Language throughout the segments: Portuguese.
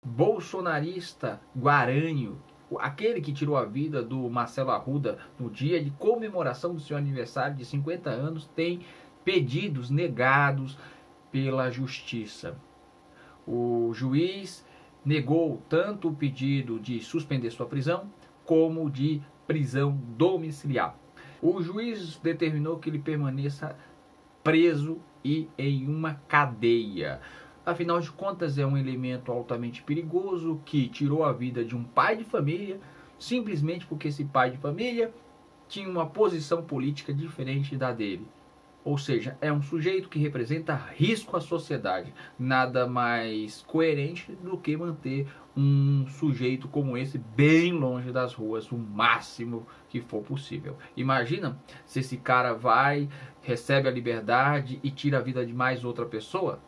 bolsonarista Guaranho, aquele que tirou a vida do Marcelo Arruda no dia de comemoração do seu aniversário de 50 anos, tem pedidos negados pela justiça. O juiz negou tanto o pedido de suspender sua prisão como de prisão domiciliar. O juiz determinou que ele permaneça preso e em uma cadeia. Afinal de contas, é um elemento altamente perigoso que tirou a vida de um pai de família, simplesmente porque esse pai de família tinha uma posição política diferente da dele. Ou seja, é um sujeito que representa risco à sociedade. Nada mais coerente do que manter um sujeito como esse bem longe das ruas, o máximo que for possível. Imagina se esse cara vai, recebe a liberdade e tira a vida de mais outra pessoa.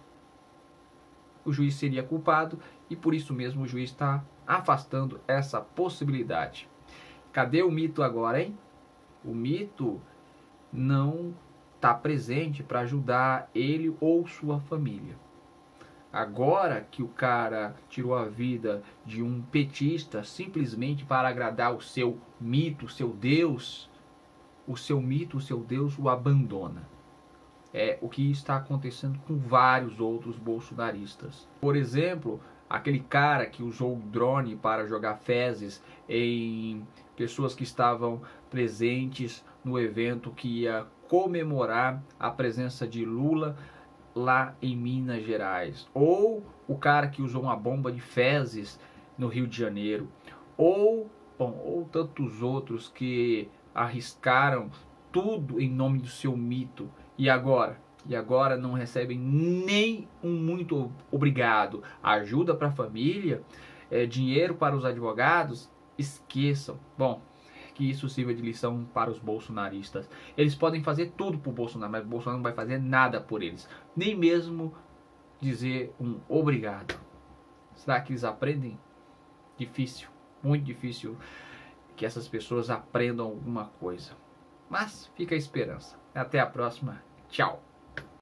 O juiz seria culpado e por isso mesmo o juiz está afastando essa possibilidade. Cadê o mito agora, hein? O mito não está presente para ajudar ele ou sua família. Agora que o cara tirou a vida de um petista simplesmente para agradar o seu mito, o seu Deus, o seu mito, o seu Deus o abandona. É o que está acontecendo com vários outros bolsonaristas. Por exemplo, aquele cara que usou o drone para jogar fezes em pessoas que estavam presentes no evento que ia comemorar a presença de Lula lá em Minas Gerais. Ou o cara que usou uma bomba de fezes no Rio de Janeiro. Ou tantos outros que arriscaram tudo em nome do seu mito. E agora não recebem nem um muito obrigado, ajuda para a família, dinheiro para os advogados. Esqueçam. Bom, que isso sirva de lição para os bolsonaristas. Eles podem fazer tudo por Bolsonaro, mas Bolsonaro não vai fazer nada por eles. Nem mesmo dizer um obrigado. Será que eles aprendem? Difícil, muito difícil que essas pessoas aprendam alguma coisa. Mas fica a esperança. Até a próxima. Tchau.